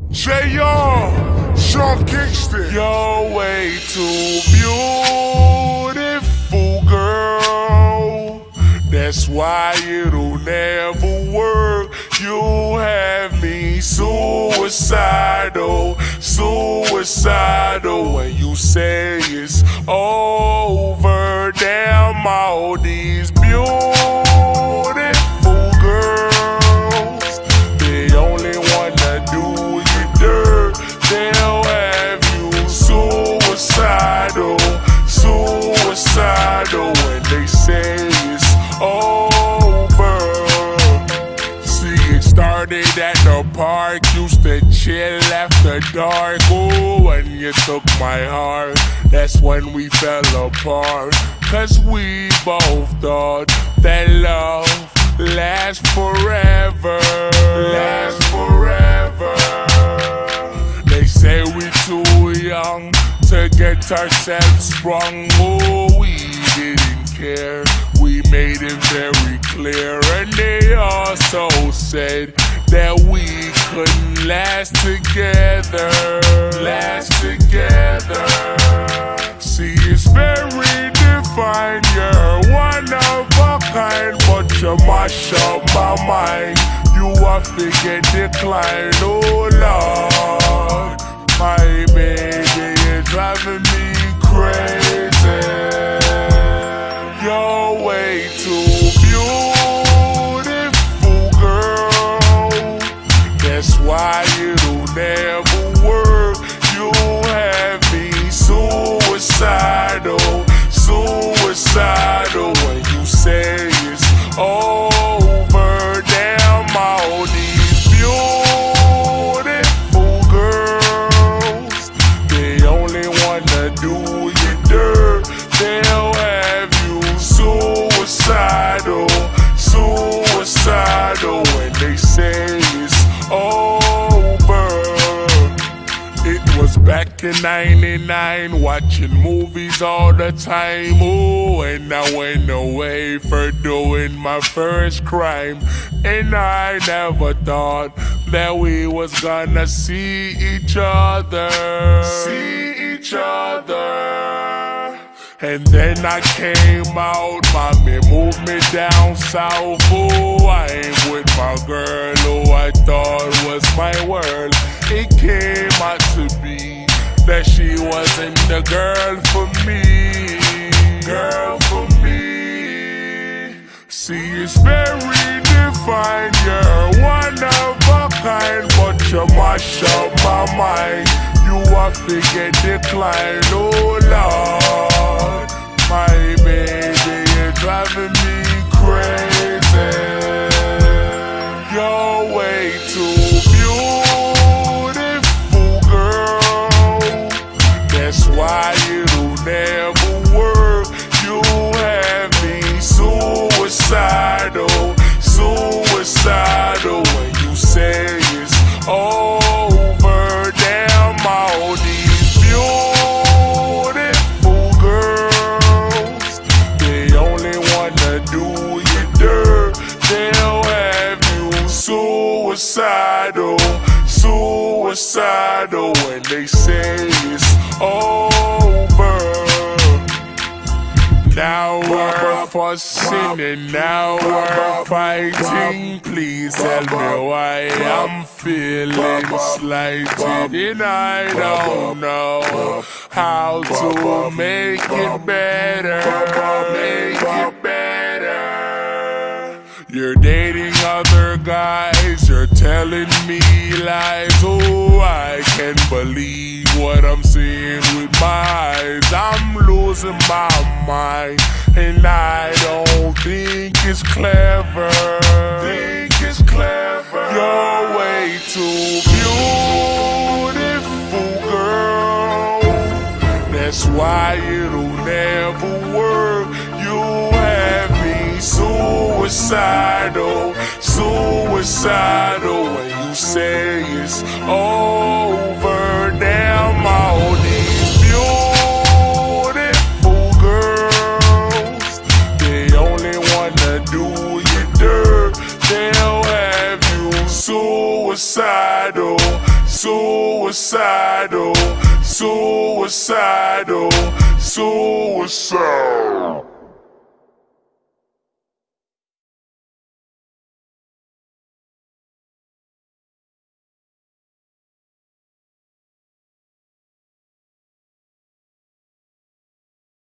J.R. Sean Kingston. You're way too beautiful, girl. That's why it'll never work. You have me suicidal, suicidal. When you say it's over, damn all these beautiful girls, they only wanna do you dirt. They'll have you suicidal, suicidal. When they say it's over. See, it started at the park, used to chill after dark. Oh, when you took my heart, that's when we fell apart. Cause we both thought that love lasts forever, lasts forever. They say we too young to get ourselves sprung. Oh, we didn't care, we made it very clear. And they also said that we couldn't last together, last together. See, it's very divine, you're one of a kind, but you mash up my mind. You are figure decline, oh Lord. My baby is driving me crazy. You're way too beautiful, girl. That's why it'll never work. You have me suicidal, suicidal. When you say it's over, damn all these beautiful girls, they only wanna do you dirt. They'll have you suicidal, suicidal. When they say it's over. It was back in '99, watching movies all the time. Oh, and I went away for doing my first crime. And I never thought that we was gonna see each other, see each other. And then I came out, mommy moved me down south. Oh, I ain't with my girl who I thought was my world. It came out to be that she wasn't the girl for me, girl for me. See, it's very divine, you're one of a kind, but you mash up my mind. You are figure decline, oh Lord. My baby, you're driving me crazy. You're way too beautiful, girl. That's why it'll never work. You have me suicidal, suicidal. When you say it's over, damn all these beautiful girls, they only wanna do you dirt. They'll have you suicidal, suicidal. When they say it's over. Now we're fussing and now we're fighting. Please tell me why I'm feeling slighted, and I don't know how to make it better, make it better. You're dating other guys, you're telling me lies. Oh, I can't believe what I'm seeing with my eyes. I'm losing my mind, and I don't think it's clever. Think it's clever. You're way too beautiful, girl. That's why it'll never work. You have me suicidal, suicidal. When you say it's over, damn all these beautiful girls, they only wanna do you dirt. They'll have you suicidal, suicidal. suicidal, suicidal, suicidal.